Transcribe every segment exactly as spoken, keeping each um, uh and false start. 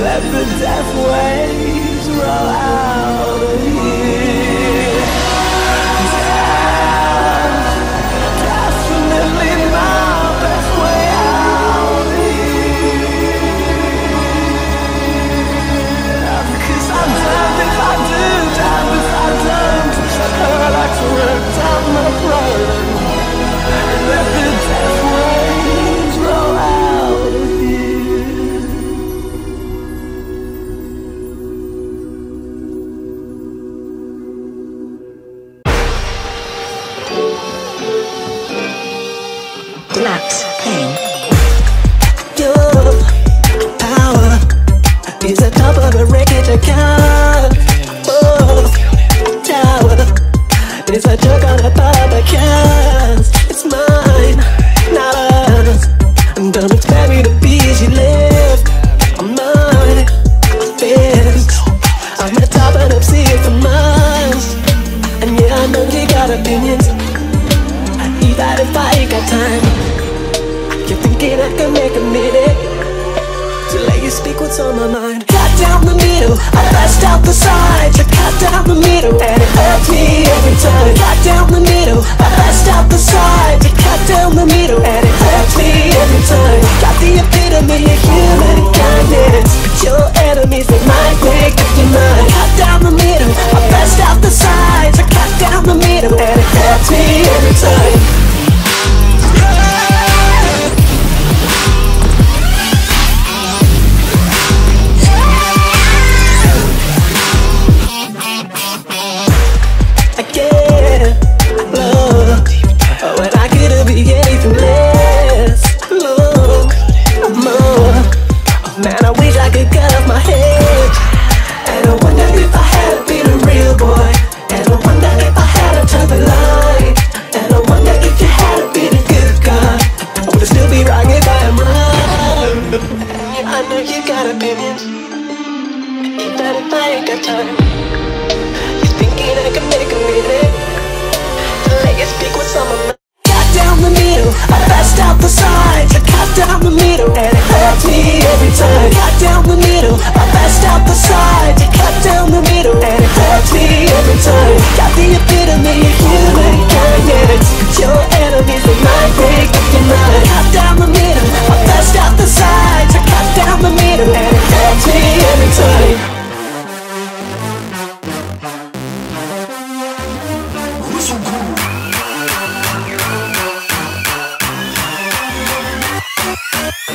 let the death waves roll out of here. Death, definitely my best way out of here. Cause I'm damned if I do, damned if I don't. I'd like to run down my blood and let the death waves roll out of here. Deluxe pain. Your power is the top of a wreckage account. Oh, tower is a joke on a public cast. It's mine, not ours. And don't expect me to be as you live. I'm mine, fixed. I'm the top and I've seen it for miles. And yeah, I know you got opinions, even if I ain't got time. You're thinking I can make a minute to let you speak what's on my mind. Cut down the middle, I bust out the sides. I cut down the middle and it hurts me every time. Cut down the middle, I bust out the sides. I cut down the middle and it hurts me every time. Got the epitome of human kindness, but your enemies, they might break up your mind. Cut down the middle, I bust out the sides. I cut down the middle and it hurts me every time. We'll be right back.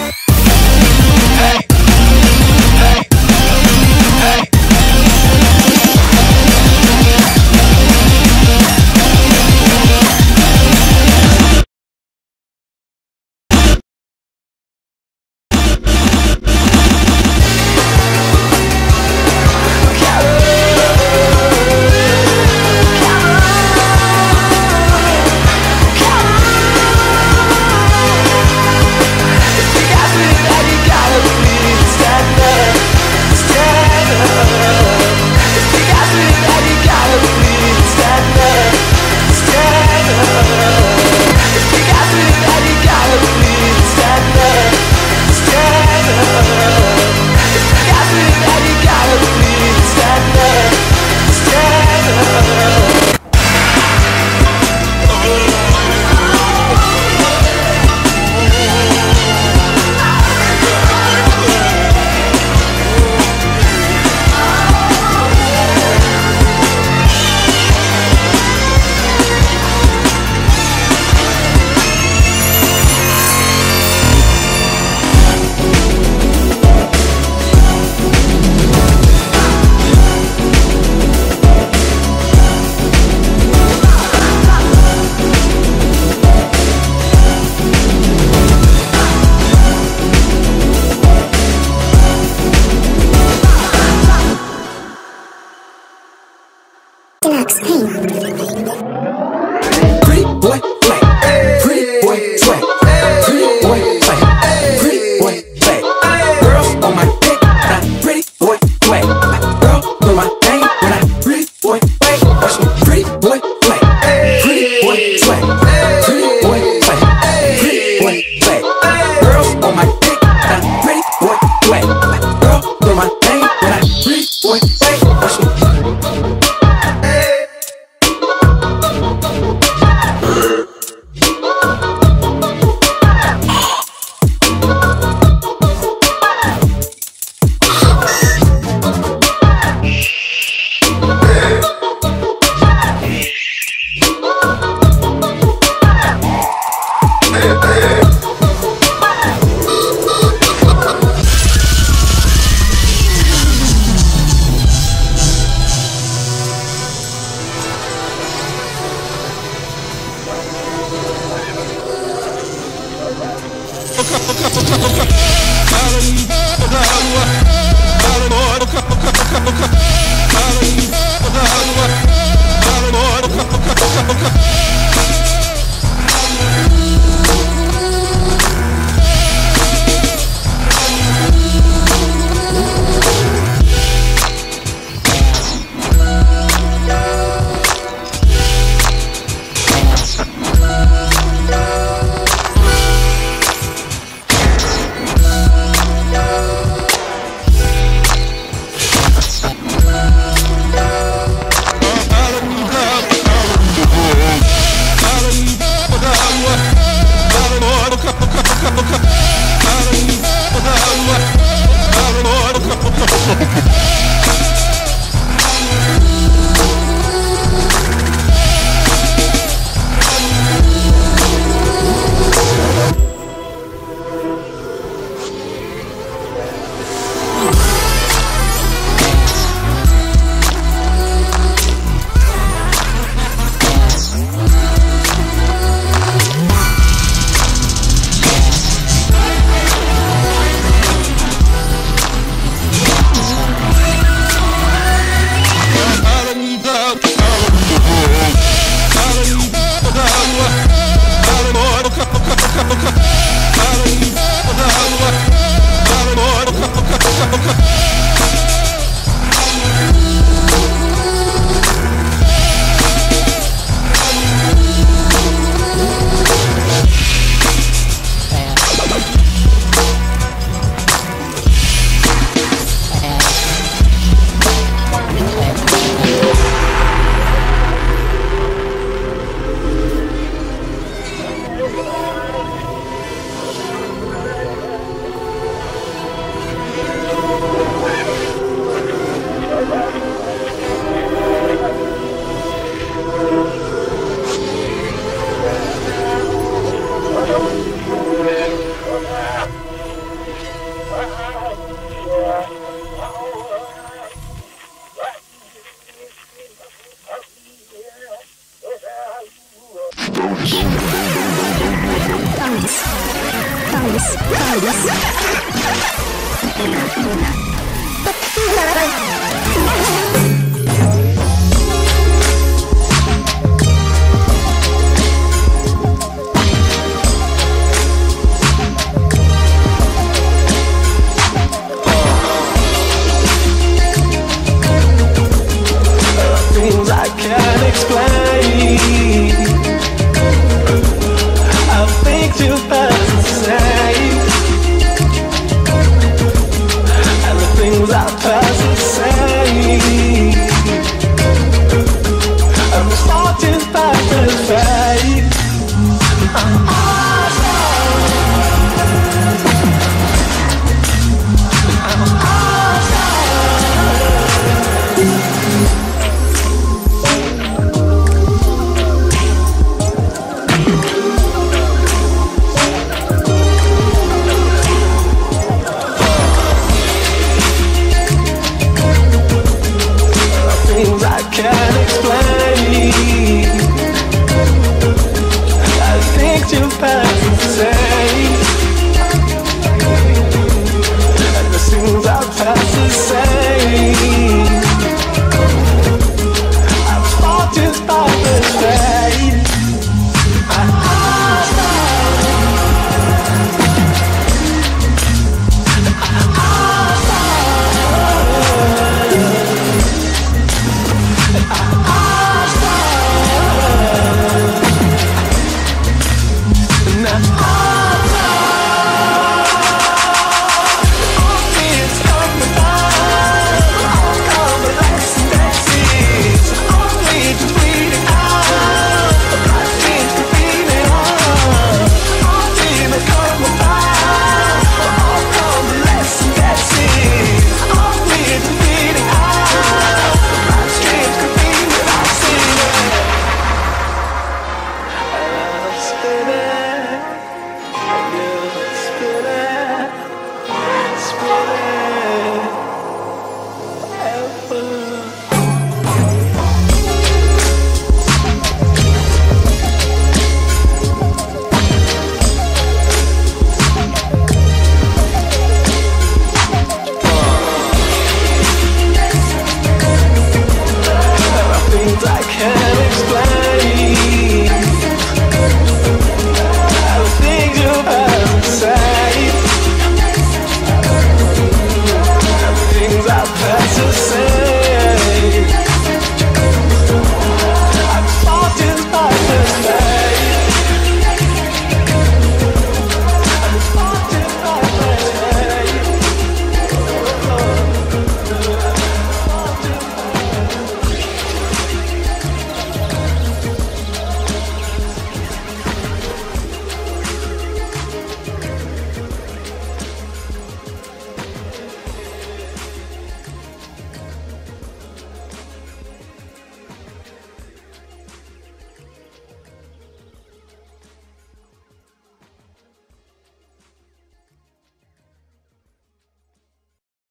Clarence, Clarence, Clarence.